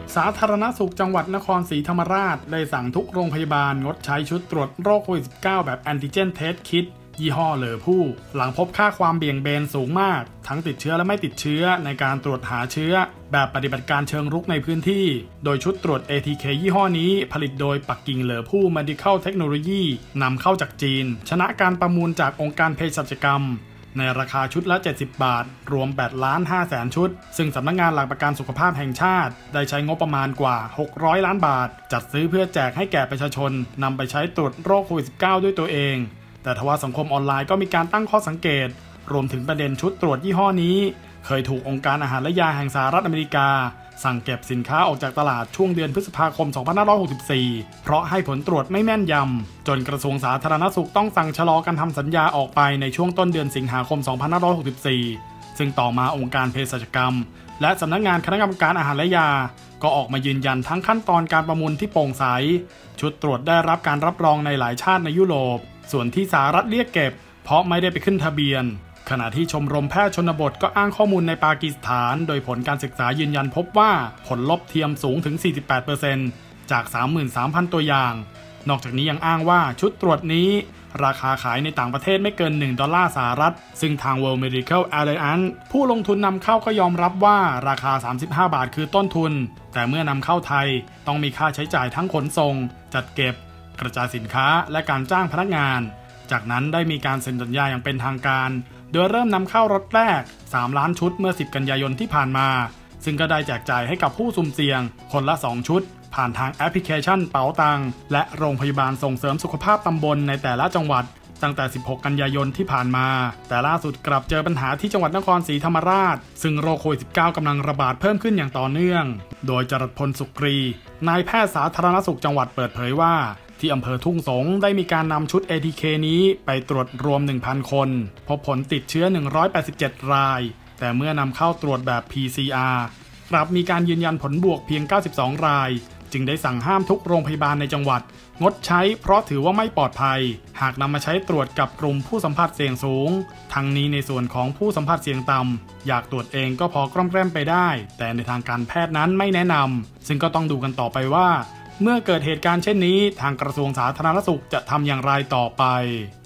สาธารณสุขจังหวัดนครศรีธรรมราชได้สั่งทุกโรงพยาบาลงดใช้ชุดตรวจโรคโควิด -19 แบบแอนติเจนเทสคิทยี่ห้อเลอผู้หลังพบค่าความเบี่ยงเบนสูงมากทั้งติดเชื้อและไม่ติดเชื้อในการตรวจหาเชื้อแบบปฏิบัติการเชิงรุกในพื้นที่โดยชุดตรวจ ATK ยี่ห้อนี้ผลิตโดยปักกิ่งเลอผู้ Medical Technology นำเข้าจากจีนชนะการประมูลจากองค์การเภสัชกรรมในราคาชุดละ70 บาทรวม 8,500,000 ชุดซึ่งสำนักงานหลักประกันสุขภาพแห่งชาติได้ใช้งบประมาณกว่า600 ล้านบาทจัดซื้อเพื่อแจกให้แก่ประชาชนนำไปใช้ตรวจโรคโควิด -19 ด้วยตัวเองแต่ทว่าสังคมออนไลน์ก็มีการตั้งข้อสังเกตรวมถึงประเด็นชุดตรวจยี่ห้อนี้เคยถูกองค์การอาหารและยาแห่งสหรัฐอเมริกาสั่งเก็บสินค้าออกจากตลาดช่วงเดือนพฤษภาคม 2564 เพราะให้ผลตรวจไม่แม่นยำจนกระทรวงสาธารณสุขต้องสั่งชะลอการทำสัญญาออกไปในช่วงต้นเดือนสิงหาคม 2564 ซึ่งต่อมาองค์การเภสัชกรรมและสำนักงานคณะกรรมการอาหารและยาก็ออกมายืนยันทั้งขั้นตอนการประมูลที่โปร่งใสชุดตรวจได้รับการรับรองในหลายชาติในยุโรปส่วนที่สหรัฐเรียกเก็บเพราะไม่ได้ไปขึ้นทะเบียนขณะที่ชมรมแพทย์ชนบทก็อ้างข้อมูลในปากีสถานโดยผลการศึกษายืนยันพบว่าผลลบเทียมสูงถึง 48% จาก 33,000 ตัวอย่างนอกจากนี้ยังอ้างว่าชุดตรวจนี้ราคาขายในต่างประเทศไม่เกิน$1สหรัฐซึ่งทาง World Medical Alliance ผู้ลงทุนนำเข้าก็ยอมรับว่าราคา35 บาทคือต้นทุนแต่เมื่อนำเข้าไทยต้องมีค่าใช้จ่ายทั้งขนส่งจัดเก็บกระจายสินค้าและการจ้างพนักงานจากนั้นได้มีการเซ็นสัญญาอย่างเป็นทางการโดยเริ่มนำเข้ารถแรก3 ล้านชุดเมื่อ10 กันยายนที่ผ่านมาซึ่งก็ได้แจกจ่ายให้กับผู้สุ่มเสี่ยงคนละ2 ชุดผ่านทางแอปพลิเคชันเป๋าตังและโรงพยาบาลส่งเสริมสุขภาพตำบลในแต่ละจังหวัดตั้งแต่16 กันยายนที่ผ่านมาแต่ล่าสุดกลับเจอปัญหาที่จังหวัดนครศรีธรรมราชซึ่งโรคโควิด -19 กำลังระบาดเพิ่มขึ้นอย่างต่อเนื่องโดยจรัสพลสุกรีนายแพทย์สาธารณสุขจังหวัดเปิดเผยว่าที่อำเภอทุ่งสงได้มีการนำชุด ATK นี้ไปตรวจรวม 1,000 คนพบผลติดเชื้อ187 รายแต่เมื่อนำเข้าตรวจแบบ PCR กลับมีการยืนยันผลบวกเพียง92 รายจึงได้สั่งห้ามทุกโรงพยาบาลในจังหวัดงดใช้เพราะถือว่าไม่ปลอดภัยหากนำมาใช้ตรวจกับกลุ่มผู้สัมผัสเสี่ยงสูงทั้งนี้ในส่วนของผู้สัมผัสเสี่ยงต่ำอยากตรวจเองก็พอกล้อมแกล้มไปได้แต่ในทางการแพทย์นั้นไม่แนะนำซึ่งก็ต้องดูกันต่อไปว่าเมื่อเกิดเหตุการณ์เช่นนี้ทางกระทรวงสาธารณสุขจะทำอย่างไรต่อไป